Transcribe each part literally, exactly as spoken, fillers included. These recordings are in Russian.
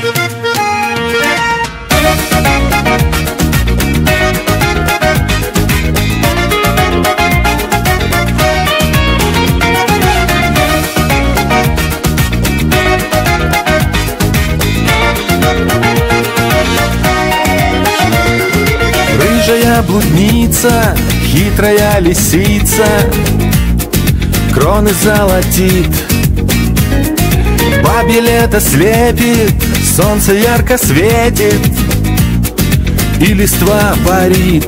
Рыжая блудница, хитрая лисица, кроны золотит, бабье лето слепит, солнце ярко светит, и листва парит.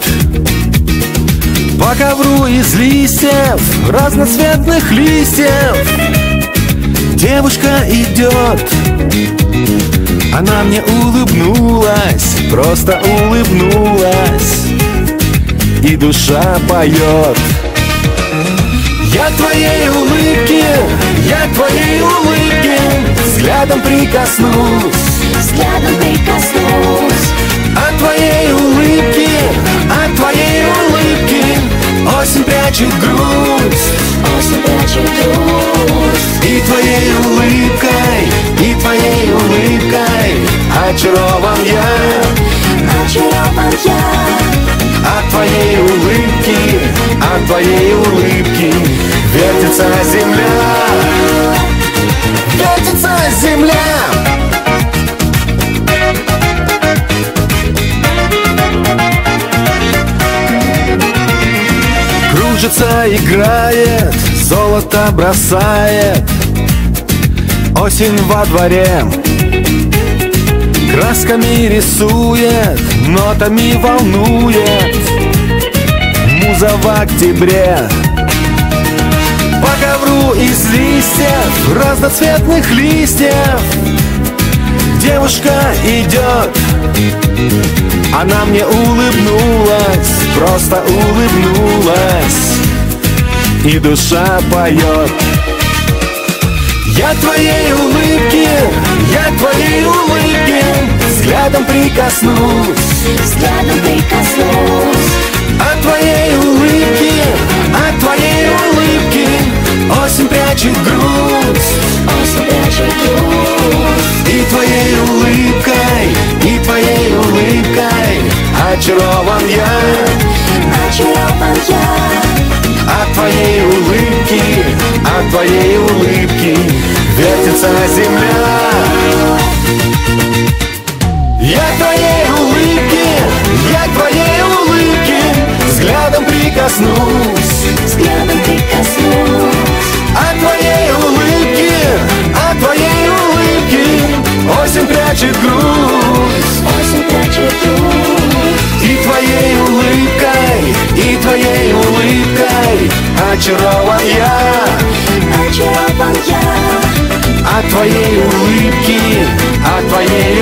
По ковру из листьев, разноцветных листьев, девушка идет. Она мне улыбнулась, просто улыбнулась, и душа поет. Я к твоей улыбке, я к твоей улыбке взглядом прикоснусь, взглядом прикоснусь. От твоей улыбки, от твоей улыбки осень прячет грусть, осень прячет грусть. И твоей улыбкой, и твоей улыбкой очарован я, очарован я. От твоей улыбки, от твоей улыбки вертится земля, вертится земля. Кружится, играет, золото бросает осень во дворе, красками рисует, нотами волнует муза в октябре. По ковру из листьев, разноцветных листьев девушка идет. Она мне улыбнулась, просто улыбнулась, и душа поет. Я к твоей улыбке, я к твоей улыбке взглядом прикоснусь, взглядом прикоснусь. От твоей улыбки, от твоей улыбки осень прячет грусть, осень прячет грусть. И твоей улыбкой, и твоей улыбкой очарован я, очарован я. От твоей улыбки, от твоей улыбки вертится земля. Я к твоей улыбке, я к твоей улыбке взглядом прикоснусь, взглядом прикоснусь. От твоей улыбки, от твоей улыбки осень прячет грусть, осень прячет грусть. И твоей улыбкой, и твоей улыбкой очарован я, очарован я. От твоей улыбки, от твоей